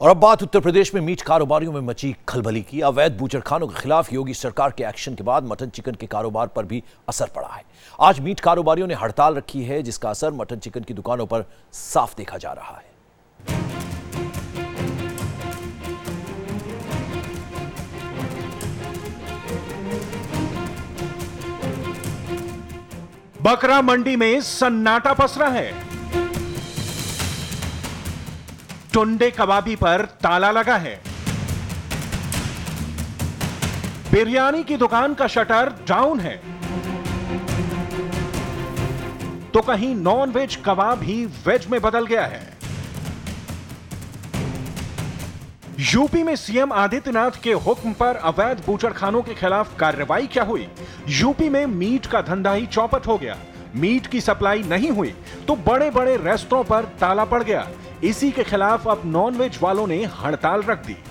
और अब बात उत्तर प्रदेश में मीट कारोबारियों में मची खलबली की। अवैध बूचड़खानों के खिलाफ योगी सरकार के एक्शन के बाद मटन चिकन के कारोबार पर भी असर पड़ा है। आज मीट कारोबारियों ने हड़ताल रखी है, जिसका असर मटन चिकन की दुकानों पर साफ देखा जा रहा है। बकरा मंडी में सन्नाटा पसरा है। टुंडे कबाबी पर ताला लगा है। बिरयानी की दुकान का शटर डाउन है, तो कहीं नॉन वेज कबाब ही वेज में बदल गया है। यूपी में सीएम आदित्यनाथ के हुक्म पर अवैध बूचड़खानों के खिलाफ कार्रवाई क्या हुई? यूपी में मीट का धंधा ही चौपट हो गया। मीट की सप्लाई नहीं हुई तो बड़े बड़े रेस्टोरेंट पर ताला पड़ गया। इसी के खिलाफ अब नॉनवेज वालों ने हड़ताल रख दी।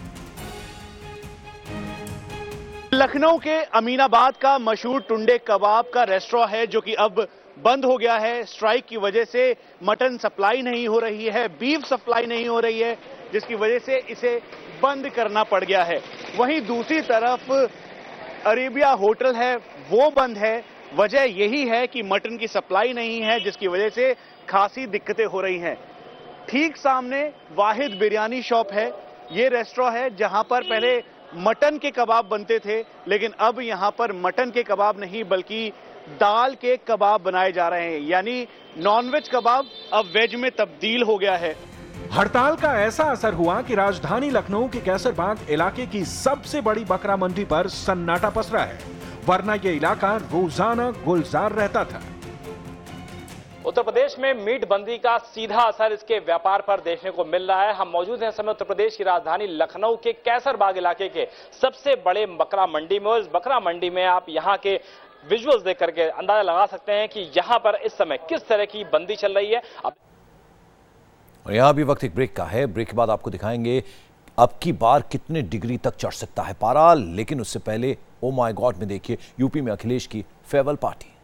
लखनऊ के अमीनाबाद का मशहूर टुंडे कबाब का रेस्टोरेंट है, जो कि अब बंद हो गया है। स्ट्राइक की वजह से मटन सप्लाई नहीं हो रही है, बीफ सप्लाई नहीं हो रही है, जिसकी वजह से इसे बंद करना पड़ गया है। वहीं दूसरी तरफ अरेबिया होटल है, वो बंद है। वजह यही है कि मटन की सप्लाई नहीं है, जिसकी वजह से खासी दिक्कतें हो रही हैं। ठीक सामने वाहिद बिरयानी शॉप है। ये रेस्टोरेंट है जहां पर पहले मटन के कबाब बनते थे, लेकिन अब यहां पर मटन के कबाब नहीं बल्कि दाल के कबाब बनाए जा रहे हैं, यानी नॉनवेज कबाब अब वेज में तब्दील हो गया है। हड़ताल का ऐसा असर हुआ कि राजधानी लखनऊ के कैसरबाग इलाके की सबसे बड़ी बकरा मंडी पर सन्नाटा पसरा है, वरना यह इलाका रोजाना गुलजार रहता था। उत्तर प्रदेश में मीट बंदी का सीधा असर इसके व्यापार पर देखने को मिल रहा है। हम मौजूद हैं इस समय उत्तर प्रदेश की राजधानी लखनऊ के कैसरबाग इलाके के सबसे बड़े बकरा मंडी में। और इस बकरा मंडी में आप यहां के विजुअल्स देख करके अंदाजा लगा सकते हैं कि यहां पर इस समय किस तरह की बंदी चल रही है। और यहां भी वक्त एक ब्रेक का है। ब्रेक के बाद आपको दिखाएंगे अब की बार कितने डिग्री तक चढ़ सकता है पारा। लेकिन उससे पहले ओ माय गॉड में देखिए यूपी में अखिलेश की फेयरवेल पार्टी।